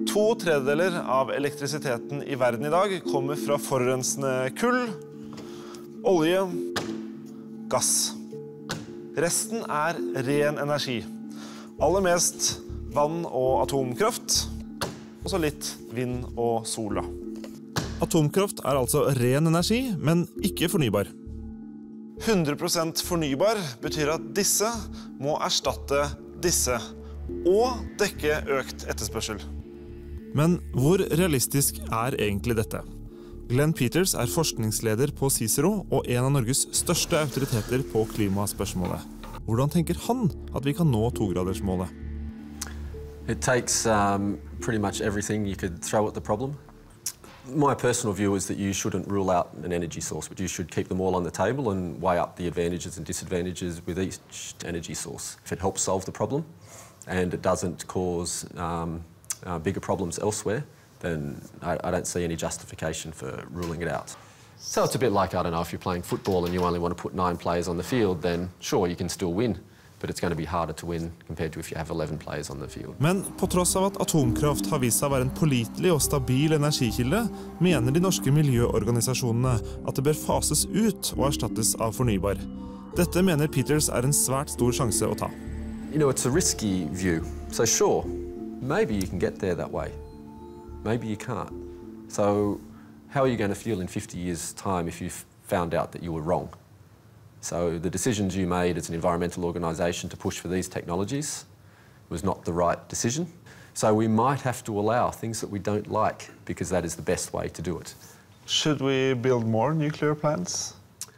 2/3 av elektrisiteten i verden i dag kommer fra forurensende kull, olje, gass. Resten er ren energi. Aller mest vann- og atomkraft, og så litt vind og sola. Atomkraft er altså ren energi, men ikke fornybar. 100% fornybar betyr at disse må erstatte disse, og dekke økt etterspørsel. Men hvor realistisk er egentlig dette? Glen er forskningsleder på Cicero og en av Norges største autoriteter på klimaspørsmålet. Hvordan tenker han at vi kan nå 2-gradersmålet? It takes pretty much everything you could throw at the problem. My personal view is that you shouldn't rule out an energy source, but you should keep them all on the table and weigh up the advantages and disadvantages with each energy source. If it helps solve the problem and it doesn't cause bigger problems elsewhere, then I don't see any justification for ruling it out. So it's a bit like, I don't know, if you're playing football and you only want to put 9 players on the field, then sure, you can still win, but it's going to be harder to win compared to if you have 11 players on the field. Men på tross av at atomkraft har vist seg å være en pålitelig og stabil energikilde, mener de norske miljøorganisasjonene at det bør fases ut og erstattes av fornybar. Dette mener Peters er en svært stor sjanse å ta. You know, it's a risky view. So sure, maybe you can get there that way. Maybe you can't. So how are you going to feel in 50 years' time if you've found out that you were wrong? So the decisions you made as an environmental organisation to push for these technologies was not the right decision. So we might have to allow things that we don't like because that is the best way to do it. Should we build more nuclear plants?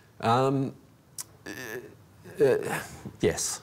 Yes.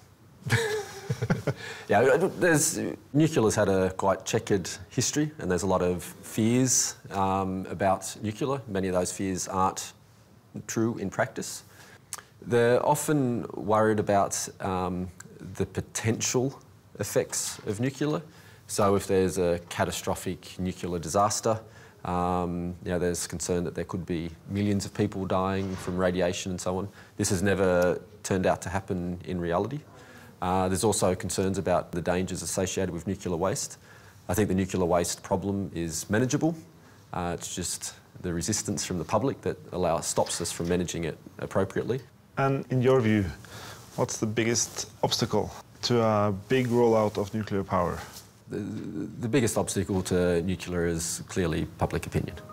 Yeah, nuclear's had a quite checkered history and there's a lot of fears about nuclear. Many of those fears aren't true in practice. They're often worried about the potential effects of nuclear. So if there's a catastrophic nuclear disaster, there's concern that there could be millions of people dying from radiation and so on. This has never turned out to happen in reality. There's also concerns about the dangers associated with nuclear waste. I think the nuclear waste problem is manageable. It's just the resistance from the public that stops us from managing it appropriately. And in your view, what's the biggest obstacle to a big rollout of nuclear power? The biggest obstacle to nuclear is clearly public opinion.